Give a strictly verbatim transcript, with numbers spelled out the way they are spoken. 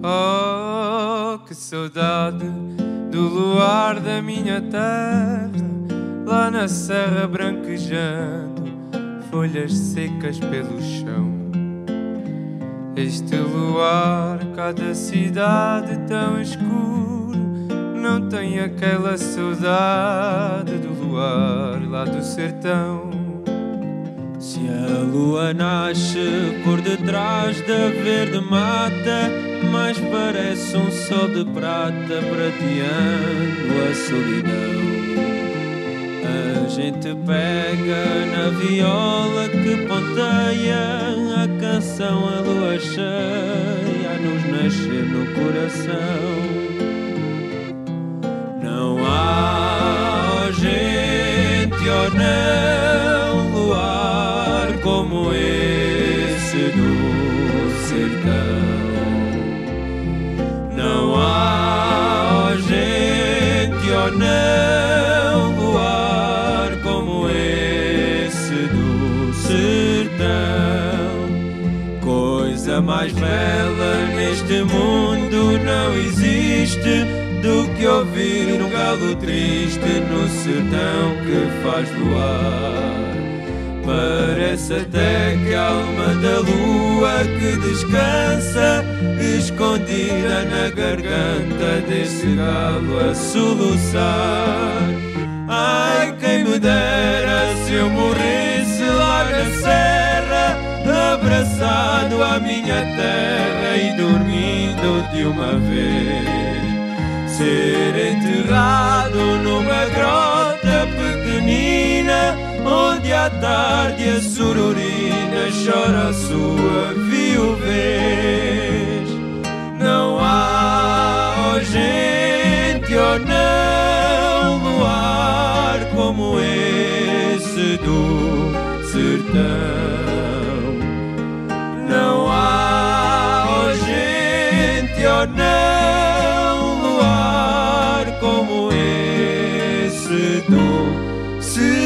Oh, que saudade do luar da minha terra, lá na serra branquejando, folhas secas pelo chão. Este luar, cada cidade tão escuro, não tem aquela saudade do luar lá do sertão. Se a lua nasce por detrás da verde mata, mas parece um sol de prata prateando a solidão. A gente pega na viola que ponteia a canção, a lua cheia a nos nascer no coração. Não há, oh gente, oh não, luar como esse do sertão. Não há, oh gente, oh não, luar como esse do sertão. Coisa mais bela neste mundo não existe do que ouvir um galo triste no sertão que faz luar. Parece até que a alma da lua que descansa, escondida na garganta desse galo a soluçar. Ai, quem me dera se eu morresse lá na serra, abraçado à minha terra e dormindo de uma vez. Ser enterrado numa grota pequenina, onde à tarde a sururina chora a sua viuvez. Não há, oh gente, oh não, luar como esse do sertão. Não há, oh gente, oh não, luar como esse do sertão.